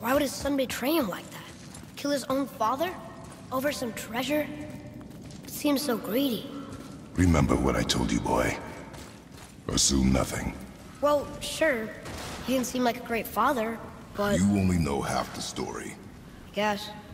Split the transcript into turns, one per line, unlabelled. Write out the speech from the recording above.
Why would his son betray him like that? Kill his own father? Over some treasure? It seems so greedy.
Remember what I told you, boy. Assume nothing.
Well, sure. He didn't seem like a great father, but...
You only know half the story.
I guess.